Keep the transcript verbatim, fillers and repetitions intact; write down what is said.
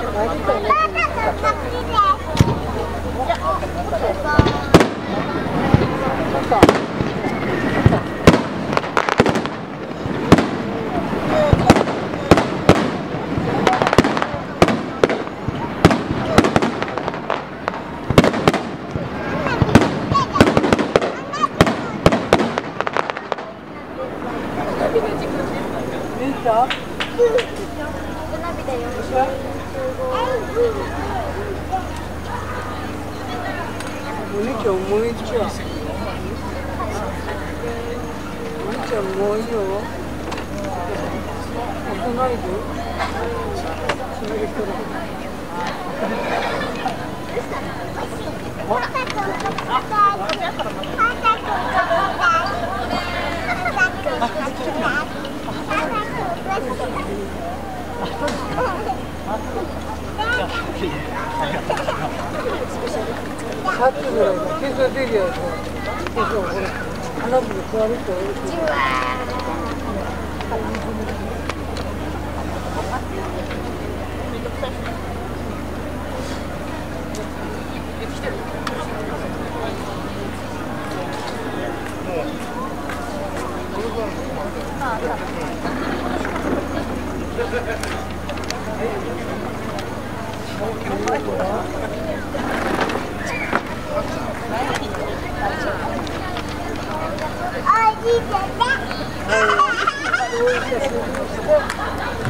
お兄ちゃんもういいじゃん。お兄ちゃんもういいよ。押さないで。閉める人だ。さっきぐらいだ。ケース出るやつ。ケースをこれ花火で座ると。おいしい。